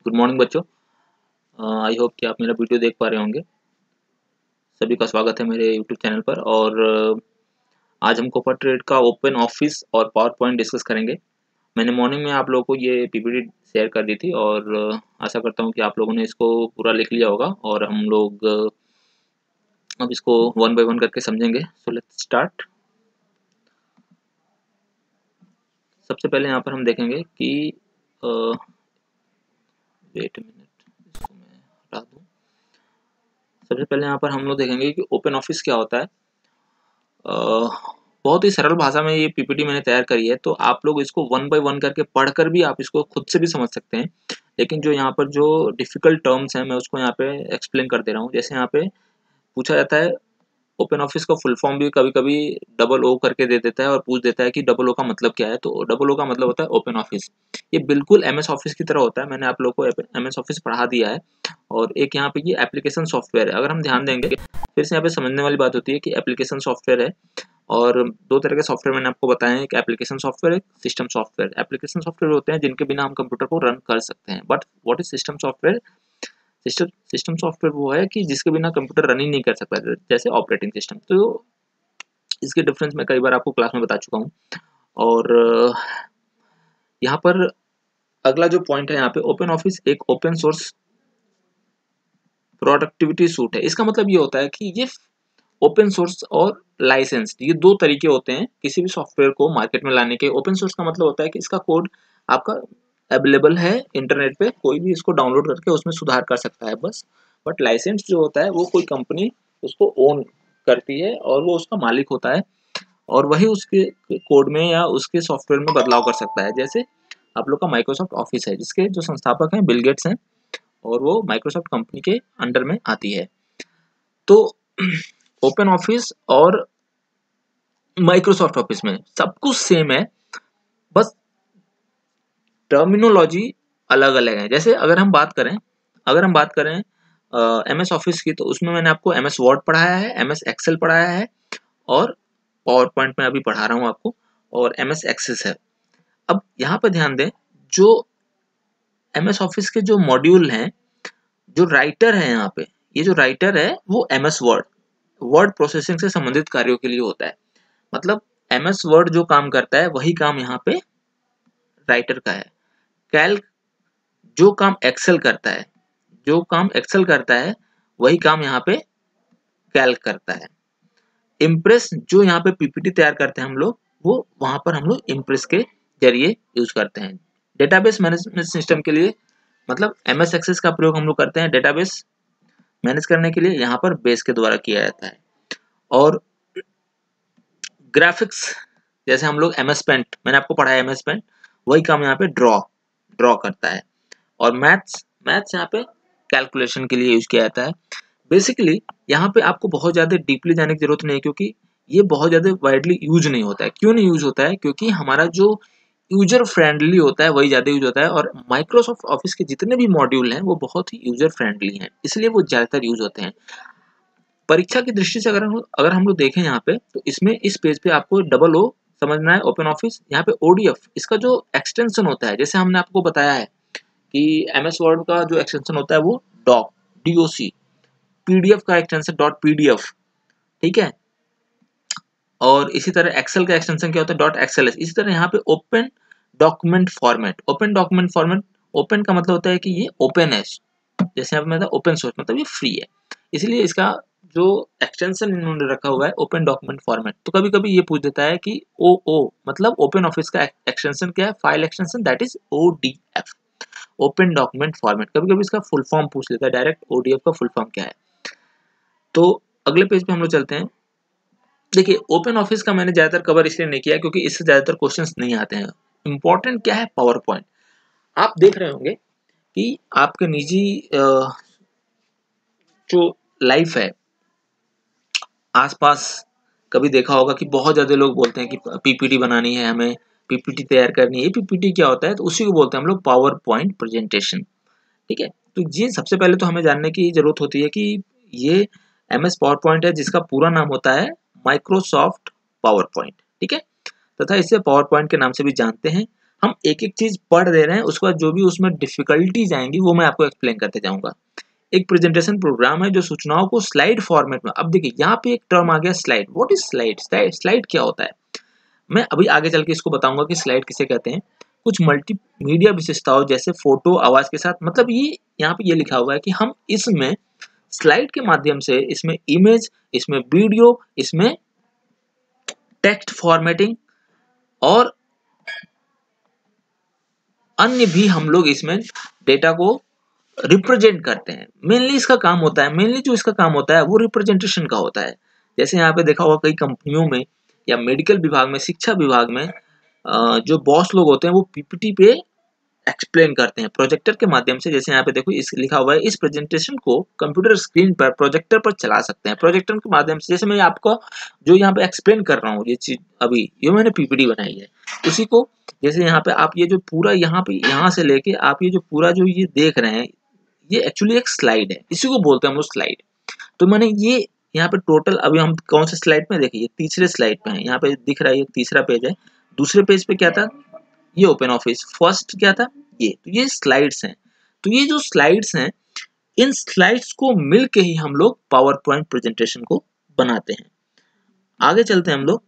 Good morning बच्चों। I hope कि आप मेरा वीडियो देख पा रहे होंगे। सभी का स्वागत है मेरे यूट्यूब चैनल पर। और आज हम कोपा ट्रेड का ओपन ऑफिस और पावर पॉइंट डिस्कस करेंगे। मैंने मॉर्निंग में आप लोगों को ये पीपीटी शेयर कर दी थी और आशा करता हूँ कि आप लोगों ने इसको पूरा लिख लिया होगा और हम लोग अब इसको वन बाय वन करके समझेंगे। So let's start. सबसे पहले यहाँ पर हम देखेंगे कि वेट मिनट, इसको मैं हटा दूँ। सबसे पहले यहाँ पर हम लोग देखेंगे कि ओपन ऑफिस क्या होता है। बहुत ही सरल भाषा में ये पीपीटी मैंने तैयार करी है, तो आप लोग इसको वन बाय वन करके पढ़कर भी आप इसको खुद से भी समझ सकते हैं। लेकिन जो यहाँ पर जो डिफिकल्ट टर्म्स हैं मैं उसको यहाँ पे एक्सप्लेन कर दे रहा हूँ। जैसे यहाँ पे पूछा जाता है ओपन ऑफिस का फुल फॉर्म भी कभी कभी डबल ओ करके दे देता है और पूछ देता है कि डबल ओ का मतलब क्या है। तो डबल ओ का मतलब होता है ओपन ऑफिस। ये बिल्कुल एमएस ऑफिस की तरह होता है। मैंने आप लोगों को एमएस ऑफिस पढ़ा दिया है। और एक यहाँ पे ये एप्लीकेशन सॉफ्टवेयर है। अगर हम ध्यान देंगे फिर से यहाँ पे समझने वाली बात होती है कि एप्लीकेशन सॉफ्टवेयर है और दो तरह के सॉफ्टवेयर मैंने आपको बताए हैं, एक एप्लीकेशन सॉफ्टवेयर, एक सिस्टम सॉफ्टवेयर। एप्लीकेशन सॉफ्टवेयर होते हैं जिनके बिना हम कंप्यूटर को रन कर सकते हैं। But what is system software? System software वो है कि जिसके बिना कंप्यूटर रन ही नहीं कर सकता, जैसे ऑपरेटिंग सिस्टम। तो इसके डिफरेंस मैं कई बार आपको क्लास में बता चुका हूँ। और यहाँ पर अगला जो पॉइंट है, यहाँ पे ओपन ऑफिस एक ओपन सोर्स प्रोडक्टिविटी सूट है। इसका मतलब ये होता है कि ये ओपन सोर्स और लाइसेंस, ये दो तरीके होते हैं किसी भी सॉफ्टवेयर को मार्केट में लाने के। ओपन सोर्स का मतलब होता है कि इसका कोड आपका अवेलेबल है इंटरनेट पे, कोई भी इसको डाउनलोड करके उसमें सुधार कर सकता है बस। बट लाइसेंस जो होता है वो कोई कंपनी उसको ओन करती है और वो उसका मालिक होता है और वही उसके कोड में या उसके सॉफ्टवेयर में बदलाव कर सकता है। जैसे आप लोग का माइक्रोसॉफ्ट ऑफिस है जिसके जो संस्थापक हैं बिल गेट्स हैं और वो माइक्रोसॉफ्ट कंपनी के अंडर में आती है। तो ओपन ऑफिस और माइक्रोसॉफ्ट ऑफिस में सब कुछ सेम है, बस टर्मिनोलॉजी अलग अलग है। जैसे अगर हम बात करें एमएस ऑफिस की, तो उसमें मैंने आपको एमएस वर्ड पढ़ाया है, एमएस एक्सेल पढ़ाया है और पावर पॉइंट में अभी पढ़ा रहा हूँ आपको, और एमएस एक्सेस है। अब यहाँ पर ध्यान दें, जो एमएस ऑफिस के जो मॉड्यूल हैं, जो राइटर है यहाँ पे, ये जो राइटर है वो एमएस वर्ड प्रोसेसिंग से संबंधित कार्यों के लिए होता है। मतलब एमएस वर्ड जो काम करता है वही काम यहाँ पे राइटर का है। कैल्क जो काम एक्सेल करता है, वही काम यहाँ पे कैल्क करता है। इम्प्रेस जो यहाँ पे पीपीटी तैयार करते हैं हम लोग, वो वहां पर हम लोग इम्प्रेस के जरिए यूज करते हैं। डेटाबेस मैनेजमेंट सिस्टम के लिए मतलब एमएस एक्सेस का प्रयोग हम लोग करते हैं डेटाबेस मैनेज करने के लिए, यहाँ पर बेस के द्वारा किया जाता है। और ग्राफिक्स जैसे हम लोग एमएस पेंट, मैंने आपको पढ़ाया एमएस पेंट, वही काम यहाँ पे ड्रॉ करता है। और मैथ्स यहाँ पे कैलकुलेशन के लिए यूज किया जाता है। बेसिकली यहाँ पे आपको बहुत ज़्यादा डीपली जाने की जरूरत नहीं है, क्योंकि ये बहुत ज़्यादा वाइडली यूज नहीं होता है। क्यों नहीं यूज होता है? क्योंकि हमारा जो यूजर फ्रेंडली होता है वही ज़्यादा यूज होता है, और माइक्रोसॉफ्ट ऑफिस के जितने भी मॉड्यूल हैं वो बहुत ही यूजर फ्रेंडली हैं, इसलिए वो ज़्यादातर यूज होते हैं। परीक्षा की दृष्टि से अगर हम लोग देखें यहाँ पे, तो इसमें इस पेज पे आपको डबल ओ समझना है, ओपन ऑफिस। यहाँ पे ओडीएफ इसका जो एक्सटेंशन होता है, जैसे हमने आपको बताया है कि एमएस वर्ड का जो एक्सटेंशन होता है वो डॉक, पीडीएफ का एक्सटेंशन .pdf, ठीक है। और इसी तरह एक्सेल का एक्सटेंशन क्या होता है .xls। इसी तरह यहाँ पे ओपन डॉक्यूमेंट फॉर्मेट, ओपन का मतलब होता है कि ये ओपन है, जैसे आप मतलब ओपन सोर्स मतलब ये फ्री है, इसलिए इसका जो एक्सटेंशन इन्होंने रखा हुआ है ओपन डॉक्यूमेंट फॉर्मेट। तो कभी कभी ये पूछ देता है कि ओ मतलब ओपन ऑफिस का एक्सटेंशन क्या है, file extension, that is ODF, open document format. कभी कभी इसका फुल फॉर्म पूछ लेता है डायरेक्ट, ओडीएफ का फुल फॉर्म क्या है। तो अगले पेज पे हम लोग चलते हैं। देखिए ओपन ऑफिस का मैंने ज्यादातर कवर इसलिए नहीं किया क्योंकि इससे ज्यादातर क्वेश्चंस नहीं आते हैं। इंपॉर्टेंट क्या है? Power point. आप देख रहे होंगे कि आपके निजी जो लाइफ है आसपास, कभी देखा होगा कि बहुत ज्यादा लोग बोलते हैं कि पीपीटी बनानी है, हमें पीपीटी तैयार करनी है। पीपीटी क्या होता है? तो उसी को बोलते हैं हम लोग पावर पॉइंट प्रेजेंटेशन, ठीक है। तो ये सबसे पहले तो हमें जानने की जरूरत होती है कि ये एमएस पावर पॉइंट है जिसका पूरा नाम होता है माइक्रोसॉफ्ट पावर पॉइंट, ठीक है, तथा इसे पावर पॉइंट के नाम से भी जानते हैं। हम एक एक चीज पढ़ दे रहे हैं, उसके बाद जो भी उसमें डिफिकल्टीज आएंगी वो मैं आपको एक्सप्लेन करते जाऊंगा। एक प्रेजेंटेशन प्रोग्राम है जो सूचनाओं को स्लाइड फॉर्मेट में, अब देखिए यहाँ पे एक टर्म आ गया slide. What is slide? Slide क्या होता है? मैं अभी आगे चल के इसको बताऊंगा कि स्लाइड किसे कहते हैं। कुछ मल्टीमीडिया विशेषताओं जैसे फोटो, आवाज के साथ, मतलब ये यहाँ पे ये लिखा हुआ है कि हम इसमें स्लाइड के माध्यम से इसमें इमेज, इसमें वीडियो, इसमें टेक्स्ट फॉर्मेटिंग और अन्य भी हम लोग इसमें डेटा को रिप्रेजेंट करते हैं। मेनली इसका काम होता है, मेनली जो इसका काम होता है वो रिप्रेजेंटेशन का होता है। जैसे यहाँ पे देखा होगा कई कंपनियों में या मेडिकल विभाग में, शिक्षा विभाग में जो बॉस लोग होते हैं वो पीपीटी पे एक्सप्लेन करते हैं प्रोजेक्टर के माध्यम से। जैसे यहाँ पे देखो इस लिखा हुआ है, इस प्रेजेंटेशन को कंप्यूटर स्क्रीन पर प्रोजेक्टर पर चला सकते हैं। प्रोजेक्टर के माध्यम से जैसे मैं आपको जो यहाँ पे एक्सप्लेन कर रहा हूँ ये चीज, अभी ये मैंने पीपीटी बनाई है, उसी को जैसे यहाँ पे आप ये जो पूरा यहाँ पे यहाँ से लेके आप ये जो पूरा जो ये देख रहे हैं ये एक्चुअली एक स्लाइड है, इसी को बोलते हैं हम लोग स्लाइड। तो मैंने ये यहाँ पे टोटल, अभी हम कौन से स्लाइड में देखिए, तीसरे स्लाइड पे है, यहाँ पे दिख रहा है ये तीसरा पेज है। दूसरे पेज पे क्या था? ये ओपन ऑफिस। फर्स्ट क्या था? ये। तो ये स्लाइड्स हैं। तो ये जो स्लाइड्स हैं, इन स्लाइड्स को मिल के ही हम लोग पावर पॉइंट प्रेजेंटेशन को बनाते हैं। आगे चलते हैं हम लोग,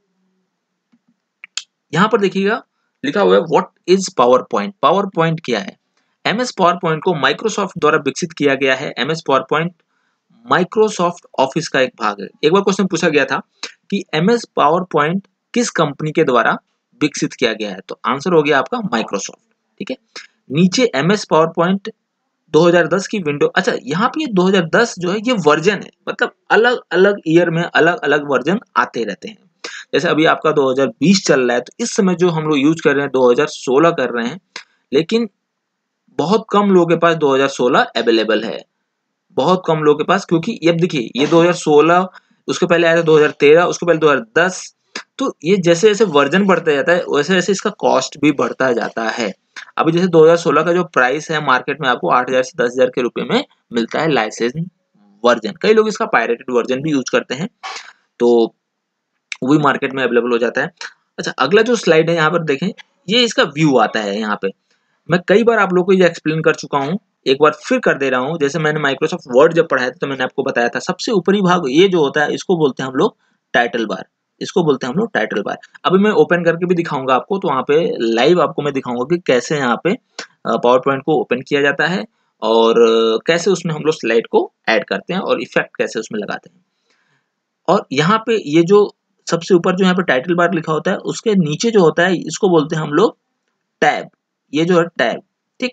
यहाँ पर देखिएगा लिखा हुआ है what is power point. Power point क्या है? एमएस पावर पॉइंट को माइक्रोसॉफ्ट द्वारा विकसित किया गया है। MS power point Microsoft office का एक भाग है। एक बार क्वेश्चन पूछा गया था कि एमएस पावर पॉइंट किस कंपनी के द्वारा विकसित किया गया है, तो आंसर हो गया आपका माइक्रोसॉफ्ट। ठीक है, नीचे एमएस पावर पॉइंट 2010 की विंडो, अच्छा यहाँ पे 2010 जो है ये वर्जन है, मतलब अलग अलग ईयर में अलग अलग वर्जन आते रहते हैं। जैसे अभी आपका 2020 चल रहा है, तो इस समय जो हम लोग यूज कर रहे हैं 2016 कर रहे हैं, लेकिन बहुत कम लोगों के पास 2016 अवेलेबल है, बहुत कम लोगों के पास, क्योंकि ये देखिए ये 2016, उसके पहले आया था 2013, उसके पहले 2010। तो ये जैसे जैसे वर्जन बढ़ता जाता है वैसे वैसे इसका कॉस्ट भी बढ़ता जाता है। अभी जैसे 2016 का जो प्राइस है मार्केट में आपको 8,000 से 10,000 के रुपए में मिलता है लाइसेंस वर्जन। कई लोग इसका पायरेटेड वर्जन भी यूज करते हैं, तो वो भी मार्केट में अवेलेबल हो जाता है। अच्छा, अगला जो स्लाइड है यहाँ पर देखें, ये इसका व्यू आता है। यहाँ पे मैं कई बार आप लोग को ये एक्सप्लेन कर चुका हूँ, एक बार फिर कर दे रहा हूँ। जैसे मैंने माइक्रोसॉफ्ट वर्ड जब पढ़ाया था तो मैंने आपको बताया था सबसे ऊपरी भाग ये जो होता है इसको बोलते हैं हम लोग टाइटल बार, इसको बोलते हैं हम लोग टाइटल बार। अभी मैं ओपन करके भी दिखाऊंगा आपको, तो वहाँ पे लाइव आपको मैं दिखाऊंगा कि कैसे यहाँ पे पावर पॉइंट को ओपन किया जाता है और कैसे उसमें हम लोग स्लाइड को ऐड करते हैं और इफेक्ट कैसे उसमें लगाते हैं। और यहाँ पे ये जो सबसे ऊपर जो यहाँ पे टाइटल बार लिखा होता है उसके नीचे जो होता है इसको बोलते हैं हम लोग टैब, ये जो है टैब। ठीक,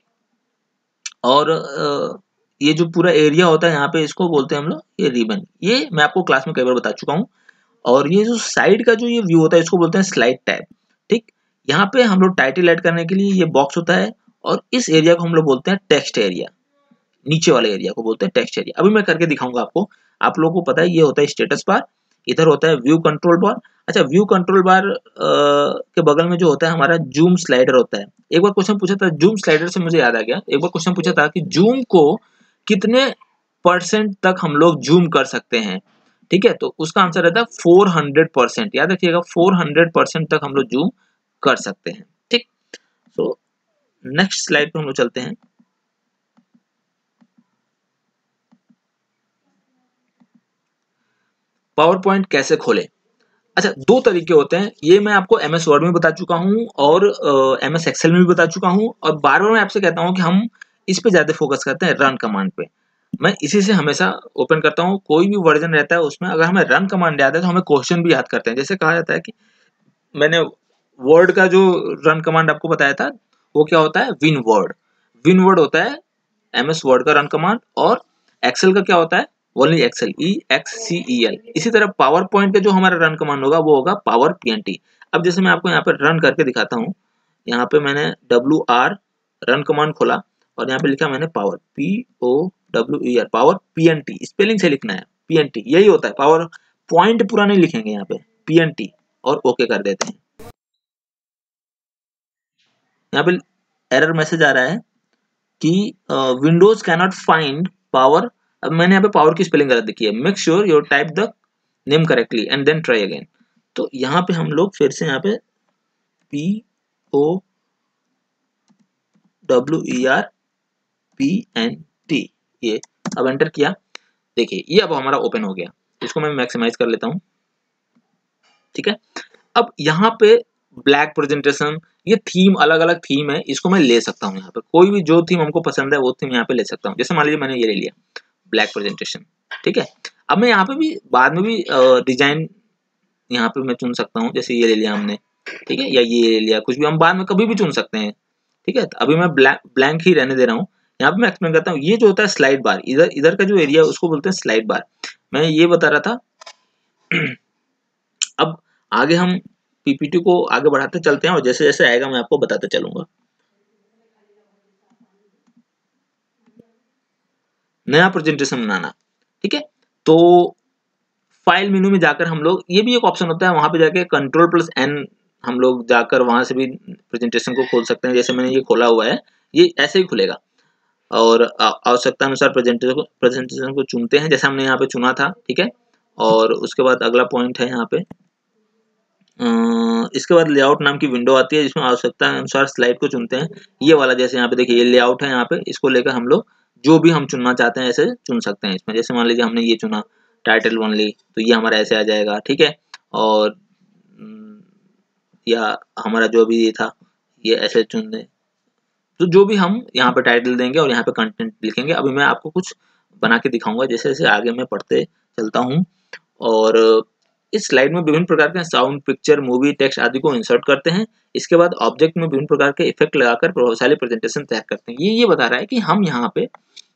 और ये जो पूरा एरिया होता है यहाँ पे इसको बोलते हैं हम लोग ये रिबन। ये मैं आपको क्लास में कई बार बता चुका हूँ। और ये जो साइड का जो ये व्यू होता है इसको बोलते हैं स्लाइड टैब। ठीक, यहाँ पे हम लोग टाइटल ऐड करने के लिए ये बॉक्स होता है और इस एरिया को हम लोग बोलते हैं टेक्स्ट एरिया, नीचे वाले एरिया को बोलते हैं टेक्स्ट एरिया। अभी मैं करके दिखाऊंगा आपको। आप लोगों को पता है ये होता है स्टेटस बार, इधर होता है व्यू कंट्रोल बार। अच्छा, व्यू कंट्रोल बार के बगल में जो होता है हमारा जूम स्लाइडर होता है। एक बार क्वेश्चन पूछा था जूम स्लाइडर से, मुझे याद आ गया, एक बार क्वेश्चन पूछा था कि जूम को कितने % तक हम लोग जूम कर सकते हैं। ठीक है, तो उसका आंसर रहता है 400%। याद रखिएगा 400% तक हम लोग जूम कर सकते हैं। ठीक, तो नेक्स्ट स्लाइड पे हम लोग चलते हैं। पावर पॉइंट कैसे खोले? अच्छा, दो तरीके होते हैं, ये मैं आपको एमएस वर्ड में बता चुका हूँ और एमएस एक्सेल में भी बता चुका हूँ, और बार बार मैं आपसे कहता हूँ कि हम इस पे ज्यादा फोकस करते हैं, रन कमांड पे। मैं इसी से हमेशा ओपन करता हूँ। कोई भी वर्जन रहता है उसमें अगर हमें रन कमांड याद है तो हमें क्वेश्चन भी याद करते हैं। जैसे कहा जाता है कि मैंने वर्ड का जो रन कमांड आपको बताया था वो क्या होता है, विन वर्ड। विन वर्ड होता है एमएस वर्ड का रन कमांड, और एक्सेल का क्या होता है, ओनली एक्सेल, EXCEL। इसी तरह पावर पॉइंट का जो हमारा रन कमांड होगा वो होगा पावर PNT। अब जैसे मैं आपको यहाँ पे रन करके दिखाता हूँ, यहाँ पे मैंने WR रन कमांड खोला और यहाँ पे लिखा मैंने power POWER, power PNT, spelling से लिखना है PNT, यही होता है। पावर पॉइंट पूरा नहीं लिखेंगे यहाँ पे, PNT, और ओके कर देते हैं। यहाँ पे एरर मैसेज आ रहा है कि विंडोज कैनॉट फाइंड पावर। अब मैंने यहाँ पे पावर की स्पेलिंग गलत लिखी है। Make sure your type the name correctly and then try again. तो यहाँ पे हम लोग फिर से यहाँ पे WERPNT, ये अब एंटर किया। देखिए ये अब हमारा ओपन हो गया। इसको मैं मैक्सिमाइज कर लेता हूँ, ठीक है। अब यहाँ पे ब्लैक प्रेजेंटेशन, ये थीम अलग अलग थीम है, इसको मैं ले सकता हूँ। यहाँ पे कोई भी जो थीम हमको पसंद है वो थीम यहाँ पे ले सकता हूँ। जैसे मान लीजिए मैंने ये ले लिया ब्लैक प्रेजेंटेशन, ठीक है। अब मैं यहाँ पे भी बाद में भी डिजाइन यहाँ पे मैं चुन सकता हूँ। जैसे ये ले लिया हमने, ठीक है, या ये ले लिया, कुछ भी हम बाद में कभी भी चुन सकते हैं, ठीक है। तो अभी मैं ब्लैंक ही रहने दे रहा हूँ। यहाँ पे मैं एक्सप्लेन करता हूँ। ये जो होता है स्लाइड बार, इधर इधर का जो एरिया है उसको बोलते हैं स्लाइड बार। मैं ये बता रहा था। अब आगे हम पीपीटी को आगे बढ़ाते चलते हैं और जैसे जैसे आएगा मैं आपको बताते चलूंगा। नया प्रेजेंटेशन बनाना, ठीक है। तो फाइल मेनू में जाकर हम लोग, ये भी एक ऑप्शन होता है, वहां पे जाके Ctrl+N हम लोग जाकर वहां से भी प्रेजेंटेशन को खोल सकते हैं। जैसे मैंने ये खोला हुआ है, ये ऐसे ही खुलेगा। और आवश्यकता अनुसार प्रेजेंटेशन को चुनते हैं, जैसे हमने यहाँ पे चुना था, ठीक है। और उसके बाद अगला पॉइंट है यहाँ पे, इसके बाद लेआउट नाम की विंडो आती है, जिसमें आवश्यकता अनुसार स्लाइड को चुनते हैं। ये वाला जैसे यहाँ पे देखिए ये लेआउट है, यहाँ पे इसको लेकर हम लोग जो भी हम चुनना चाहते हैं ऐसे चुन सकते हैं इसमें। जैसे मान लीजिए हमने ये चुना टाइटल ओनली, तो ये हमारा ऐसे आ जाएगा, ठीक है। और या हमारा जो भी ये था ये ऐसे चुन दें, तो जो भी हम यहाँ पे टाइटल देंगे और यहाँ पे कंटेंट लिखेंगे। अभी मैं आपको कुछ बना के दिखाऊंगा जैसे जैसे आगे मैं पढ़ते चलता हूँ। और इस स्लाइड में विभिन्न प्रकार के साउंड, पिक्चर, मूवी, टेक्स्ट आदि को इंसर्ट करते हैं। इसके बाद ऑब्जेक्ट में विभिन्न प्रकार के इफेक्ट लगाकर प्रभावशाली प्रेजेंटेशन तैयार करते हैं। ये बता रहा है कि हम यहाँ पे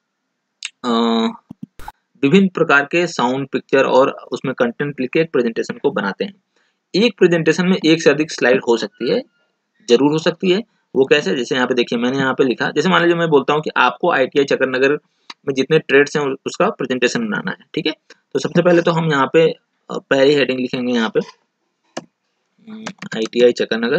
विभिन्न प्रकार के साउंड, पिक्चर और उसमें कंटेंट लिख के एक प्रेजेंटेशन को बनाते हैं। एक प्रेजेंटेशन में एक से अधिक स्लाइड हो सकती है, जरूर हो सकती है। वो कैसे, जैसे यहाँ पे देखिए मैंने यहाँ पे लिखा, जैसे मान लीजिए मैं बोलता हूँ कि आपको ITI चक्करनगर में जितने ट्रेड्स हैं उसका प्रेजेंटेशन बनाना है, ठीक है। तो सबसे पहले तो हम यहाँ पे पहली हेडिंग लिखेंगे यहाँ पे ITI चक्करनगर,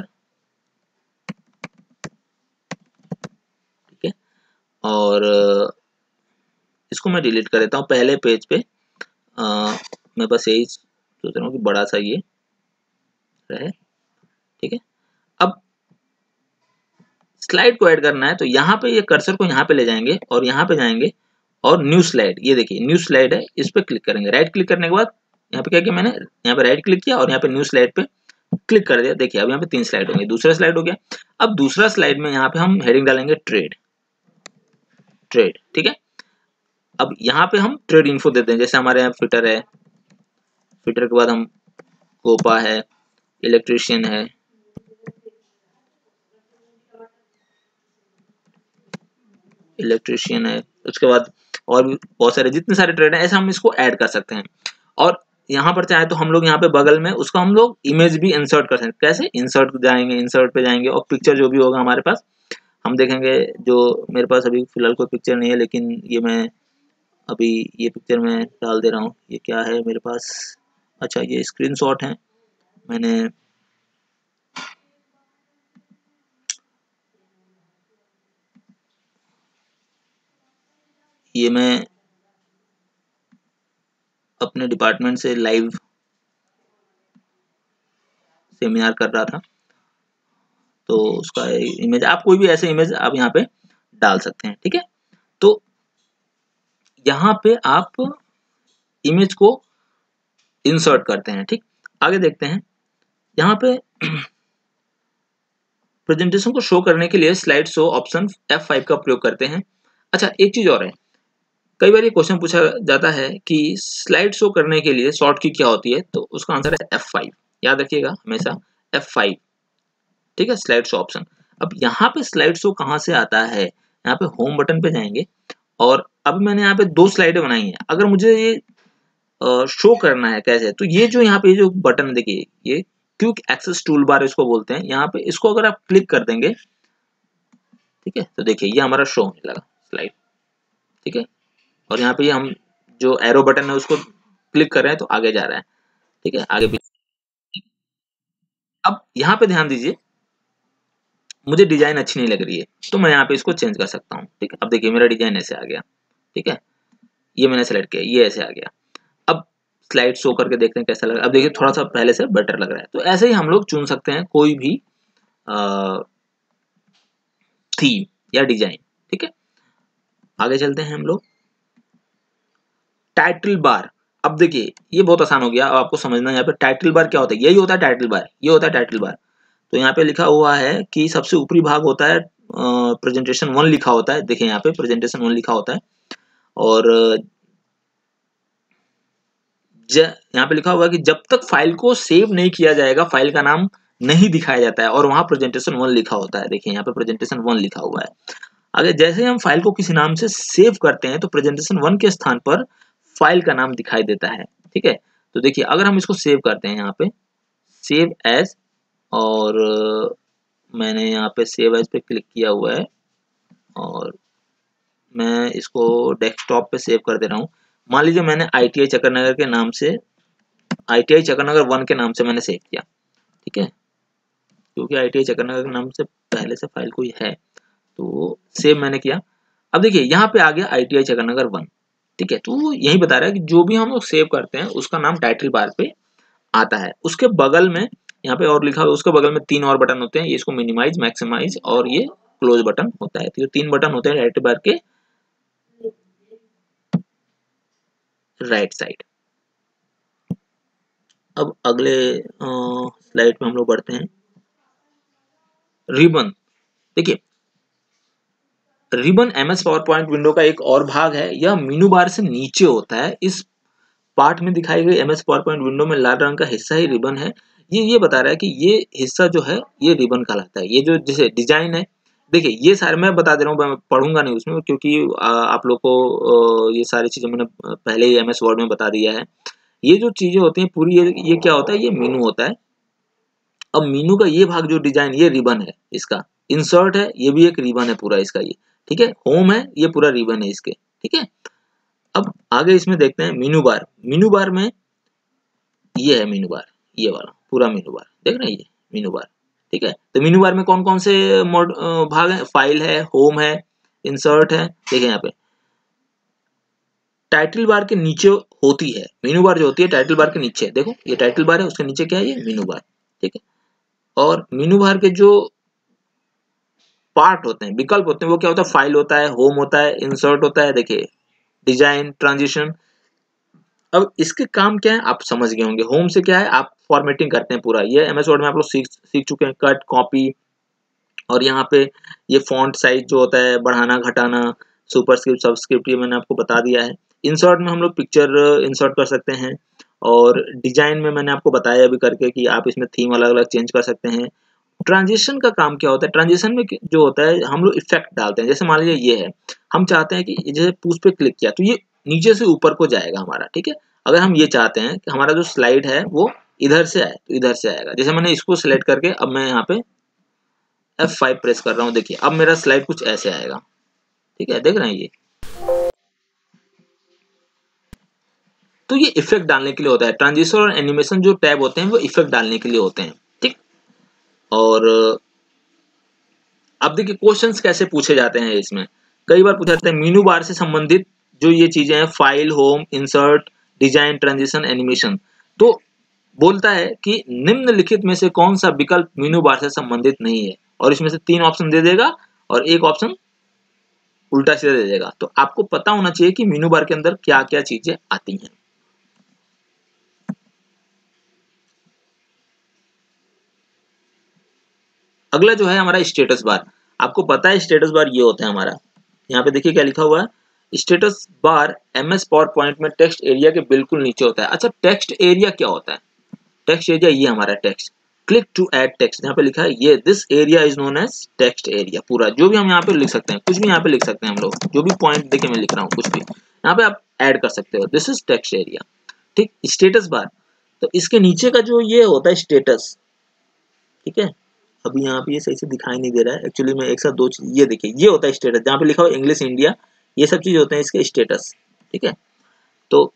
ठीक है। और इसको मैं डिलीट कर देता हूँ। पहले पेज पे मैं बस यही सोच रहा हूँ कि बड़ा सा ये रहे, ठीक है। अब स्लाइड को ऐड करना है, तो यहाँ पे ये कर्सर को यहाँ पे ले जाएंगे और यहाँ पे जाएंगे और न्यू स्लाइड, ये देखिए न्यू स्लाइड है, इस पे क्लिक करेंगे। राइट क्लिक करने के बाद यहाँ पे क्या किया मैंने, यहाँ पे राइट क्लिक किया और यहाँ पे न्यू स्लाइड पे क्लिक कर दिया। देखिए अब यहाँ पे 3 स्लाइड होंगे, दूसरा स्लाइड हो गया। अब दूसरा स्लाइड में यहाँ पे हम हेडिंग डालेंगे ट्रेड, ठीक है। अब यहाँ पे हम ट्रेड इन्फो देते हैं, जैसे हमारे यहाँ फिटर है, फिटर के बाद हम कोपा है, इलेक्ट्रीशियन है, उसके बाद और भी बहुत सारे जितने सारे ट्रेड हैं, ऐसे हम इसको ऐड कर सकते हैं। और यहाँ पर चाहे तो हम लोग यहाँ पे बगल में उसको हम लोग इमेज भी इंसर्ट कर सकते हैं। कैसे, इंसर्ट जाएंगे, इंसर्ट पे जाएंगे और पिक्चर जो भी होगा हमारे पास हम देखेंगे। जो मेरे पास अभी फिलहाल कोई पिक्चर नहीं है, लेकिन ये मैं अभी ये पिक्चर मैं डाल दे रहा हूँ। ये क्या है मेरे पास, अच्छा ये स्क्रीनशॉट है, मैंने ये मैं अपने डिपार्टमेंट से लाइव सेमिनार कर रहा था, तो उसका इमेज, आप कोई भी ऐसे इमेज आप यहाँ पे डाल सकते हैं, ठीक है। तो यहाँ पे आप इमेज को इंसर्ट करते हैं, ठीक। आगे देखते हैं, यहाँ पे प्रेजेंटेशन को शो करने के लिए स्लाइड शो ऑप्शन F5 का प्रयोग करते हैं। अच्छा एक चीज और है, कई बार ये क्वेश्चन पूछा जाता है कि स्लाइड शो करने के लिए शॉर्ट की क्या होती है, तो उसका आंसर है F5, याद रखिएगा हमेशा F5, ठीक है, स्लाइड शो ऑप्शन। अब यहाँ पे स्लाइड शो कहाँ से आता है, यहाँ पे होम बटन पे जाएंगे और अब मैंने यहाँ पे 2 स्लाइडें बनाई हैं। अगर मुझे ये शो करना है कैसे, तो ये जो यहाँ पे जो बटन देखिए, ये क्विक एक्सेस टूल बार इसको बोलते हैं। यहाँ पे इसको अगर आप क्लिक कर देंगे, ठीक है, तो देखिए ये हमारा शो होने लगा स्लाइड, ठीक है। और यहाँ पे हम जो एरो बटन है उसको क्लिक कर रहे हैं तो आगे जा रहा है, ठीक है, आगे भी। अब यहाँ पे ध्यान दीजिए, मुझे डिजाइन अच्छी नहीं लग रही है, तो मैं यहाँ पे इसको चेंज कर सकता हूँ, ठीक है। अब देखिए मेरा डिजाइन ऐसे आ गया, ठीक है, ये मैंने सेलेक्ट किया, ये ऐसे आ गया। अब स्लाइड शो करके देखते हैं कैसा लग रहा है। अब देखिए थोड़ा सा पहले से बेटर लग रहा है। तो ऐसे ही हम लोग चुन सकते हैं कोई भी थीम, या डिजाइन। ठीक है, आगे चलते हैं हम लोग। टाइटल बार, अब देखिए ये बहुत आसान हो गया, अब आपको समझना यहाँ पे टाइटल बार क्या होता है। यही होता है टाइटल बार, ये होता है टाइटल बार। तो यहाँ पे लिखा हुआ है कि सबसे ऊपरी भाग होता है प्रेजेंटेशन 1 लिखा होता है। देखिए यहाँ पे प्रेजेंटेशन 1 लिखा होता है, और यहाँ पे लिखा हुआ है कि जब तक फाइल को सेव नहीं किया जाएगा फाइल का नाम नहीं दिखाया जाता है, और वहां प्रेजेंटेशन 1 लिखा होता है। देखिए यहाँ पे प्रेजेंटेशन 1 लिखा हुआ है। अगर जैसे हम फाइल को किसी नाम से सेव करते हैं तो प्रेजेंटेशन 1 के स्थान पर फाइल का नाम दिखाई देता है। ठीक है, तो देखिए अगर हम इसको सेव करते हैं यहाँ पे सेव एज, और मैंने यहाँ पे सेव एज पे क्लिक किया हुआ है, और मैं इसको डेस्कटॉप पे सेव कर दे रहा हूँ। मान लीजिए मैंने ITI चक्करनगर के नाम से, ITI चक्करनगर 1 के नाम से मैंने सेव किया। ठीक है, क्योंकि ITI चक्करनगर के नाम से पहले से फाइल कोई है, तो सेव मैंने किया। अब देखिए यहाँ पे आ गया ITI चक्करनगर 1। ठीक है, तो यही बता रहा है कि जो भी हम लोग सेव करते हैं उसका नाम टाइटल बार पे आता है। उसके बगल में यहाँ पे और लिखा हुआ है, उसके बगल में 3 और बटन होते हैं, ये इसको मिनिमाइज, मैक्सिमाइज और ये क्लोज बटन होता है। तो ये 3 बटन होते हैं टाइटल बार के राइट साइड। अब अगले स्लाइड में हम लोग बढ़ते हैं। रिबन, देखिए ribbon MS power point window का एक और भाग है। यह मेनू बार से नीचे होता है। इस पार्ट में दिखाई गई MS पावर पॉइंट विंडो में लाल रंग का हिस्सा ही रिबन है। ये बता रहा है कि ये हिस्सा जो है ये रिबन कहलाता है। ये जो जैसे डिजाइन है, देखिए ये सारे मैं बता दे रहा हूँ, मैं पढ़ूंगा नहीं उसमें, क्योंकि आप लोग को ये सारी चीजें मैंने पहले ही MS वर्ड में बता दिया है। ये जो चीजें होती हैं पूरी, ये क्या होता है, ये मेनू होता है। अब मीनू का ये भाग जो डिजाइन, ये रिबन है इसका। इंसर्ट है, ये भी एक रिबन है पूरा इसका ये। ठीक है, होम है, ये पूरा रिबन है इसके। ठीक है, अब आगे इसमें देखते हैं मीनू बार। मीनू बार में ये है मीनू बार, ये वाला पूरा मीनू बार देख रहे हैं, ये मीनू बार। ठीक है, तो मीनू बार में कौन कौन से भाग है, फाइल है, होम है, इंसर्ट है। देखिए यहाँ पे टाइटल बार के नीचे होती है मीनू बार, जो होती है टाइटल बार के नीचे। देखो ये टाइटल बार है, उसके नीचे क्या है, ये मीनू बार। ठीक है, और मीनू बार के जो पार्ट होते हैं, विकल्प होते हैं, वो क्या होता है, फाइल होता है, होम होता है, इंसर्ट होता है, देखिए डिजाइन, ट्रांजिशन। अब इसके काम क्या है आप समझ गए होंगे। होम से क्या है, आप फॉर्मेटिंग करते हैं पूरा, ये MS वर्ड में आप लोग सीख चुके हैं, कट, कॉपी, और यहाँ पे ये फॉन्ट साइज जो होता है बढ़ाना घटाना, सुपरस्क्रिप्ट, सबस्क्रिप्ट, ये मैंने आपको बता दिया है। इंसर्ट में हम लोग पिक्चर इंसर्ट कर सकते हैं, और डिजाइन में मैंने आपको बताया अभी करके कि आप इसमें थीम अलग अलग चेंज कर सकते हैं। ट्रांजिशन का काम क्या होता है, ट्रांजिशन में जो होता है हम लोग इफेक्ट डालते हैं। जैसे मान लीजिए ये है, हम चाहते हैं कि जैसे पुश पे क्लिक किया तो ये नीचे से ऊपर को जाएगा हमारा। ठीक है, अगर हम ये चाहते हैं कि हमारा जो स्लाइड है वो इधर से आए तो इधर से आएगा। जैसे मैंने इसको सिलेक्ट करके अब मैं यहाँ पे F5 प्रेस कर रहा हूँ, देखिए अब मेरा स्लाइड कुछ ऐसे आएगा। ठीक है, देख रहे हैं ये, तो ये इफेक्ट डालने के लिए होता है। ट्रांजिशन और एनिमेशन जो टैब होते हैं वो इफेक्ट डालने के लिए होते हैं। ठीक, और अब देखिए क्वेश्चंस कैसे पूछे जाते हैं इसमें। कई बार पूछा जाता है मीनू बार से संबंधित जो ये चीजें हैं, file, home, insert, design, transition, animation, तो बोलता है कि निम्नलिखित में से कौन सा विकल्प मीनू बार से संबंधित नहीं है, और इसमें से 3 ऑप्शन दे देगा और एक ऑप्शन उल्टा सीधा दे देगा। तो आपको पता होना चाहिए कि मीनू बार के अंदर क्या क्या चीजें आती हैं। अगला जो है हमारा स्टेटस बार। आपको पता है स्टेटस बार ये होता है हमारा, यहाँ पे देखिए क्या लिखा हुआ है, status bar MS power point में टेक्स्ट एरिया के बिल्कुल नीचे होता है। अच्छा, टेक्स्ट एरिया क्या होता है, टेक्स्ट एरिया ये हमारा text, click to add text, यहाँ पे लिखा है ये, this area is known as text area. पूरा जो भी हम यहाँ पे लिख सकते हैं, कुछ भी यहाँ पे लिख सकते हैं हम लोग, जो भी पॉइंट देखिए मैं लिख रहा हूँ कुछ भी यहाँ पे आप ऐड कर सकते हो, दिस इज टेक्स्ट एरिया। ठीक, स्टेटस बार, तो इसके नीचे का जो ये होता है स्टेटस, ठीक है, अभी यहाँ पे ये सही से दिखाई नहीं दे रहा है एक्चुअली, मैं एक साथ दो चीज, ये देखिए ये होता है स्टेटस, जहाँ पे लिखा हुआ इंग्लिश इंडिया, ये सब चीज होते हैं इसके स्टेटस। ठीक है, तो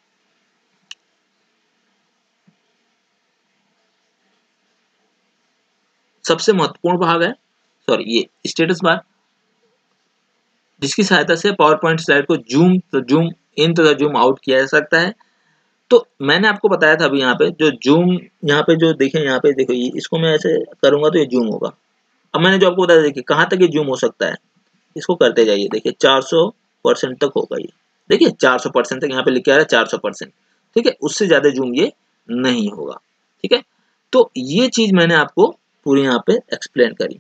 सबसे महत्वपूर्ण भाग है, सॉरी, ये स्टेटस बार, जिसकी सहायता से पावर पॉइंट स्लाइड को जूम इन तथा जूम आउट किया जा सकता है। तो मैंने आपको बताया था अभी यहाँ पे जो जूम, यहाँ पे जो देखें, यहाँ पे देखो, इसको मैं ऐसे करूंगा तो ये जूम होगा। अब मैंने जो आपको बताया, देखिए कहाँ तक ये जूम हो सकता है, इसको करते जाइए। देखिए 400% तक होगा ये, देखिए 400% तक यहाँ पे लिख के आ रहा है 400%, ठीक है, उससे ज्यादा जूम ये नहीं होगा, ठीक है। तो ये चीज मैंने आपको पूरी यहाँ पे एक्सप्लेन करी।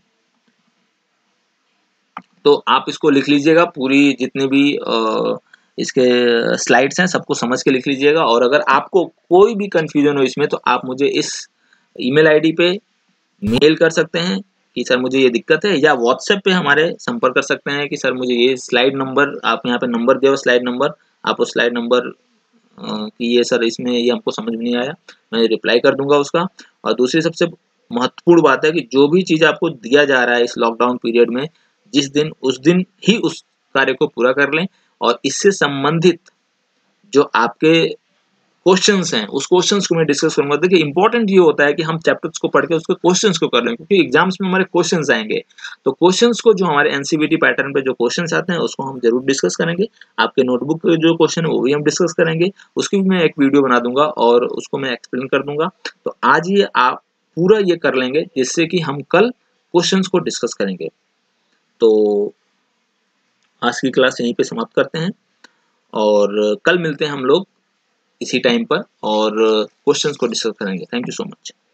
तो आप इसको लिख लीजिएगा, पूरी जितने भी इसके स्लाइड्स हैं सबको समझ के लिख लीजिएगा। और अगर आपको कोई भी कंफ्यूजन हो इसमें तो आप मुझे इस ईमेल आईडी पे मेल कर सकते हैं कि सर मुझे ये दिक्कत है, या व्हाट्सएप पे हमारे संपर्क कर सकते हैं कि सर मुझे ये स्लाइड नंबर, आप यहाँ पे नंबर दिया हो स्लाइड नंबर, आप उस स्लाइड नंबर कि ये सर इसमें ये हमको समझ में नहीं आया, मैं रिप्लाई कर दूंगा उसका। और दूसरी सबसे महत्वपूर्ण बात है कि जो भी चीज़ आपको दिया जा रहा है इस लॉकडाउन पीरियड में, जिस दिन उस दिन ही उस कार्य को पूरा कर लें। और इससे संबंधित जो आपके क्वेश्चंस हैं उस क्वेश्चंस को मैं डिस्कस करूंगा। देखिए इंपॉर्टेंट ये होता है कि हम चैप्टर्स को पढ़ के उसके क्वेश्चंस को कर लें, क्योंकि एग्जाम्स में हमारे क्वेश्चंस आएंगे। तो क्वेश्चंस को, जो हमारे एनसीईआरटी पैटर्न पे जो क्वेश्चंस आते हैं उसको हम जरूर डिस्कस करेंगे। आपके नोटबुक पे जो क्वेश्चन है वो भी हम डिस्कस करेंगे, उसकी भी मैं एक वीडियो बना दूंगा और उसको मैं एक्सप्लेन कर दूंगा। तो आज ये आप पूरा ये कर लेंगे जिससे कि हम कल क्वेश्चन को डिस्कस करेंगे। तो आज की क्लास यहीं पे समाप्त करते हैं और कल मिलते हैं हम लोग इसी टाइम पर और क्वेश्चंस को डिस्कस करेंगे। Thank you so much.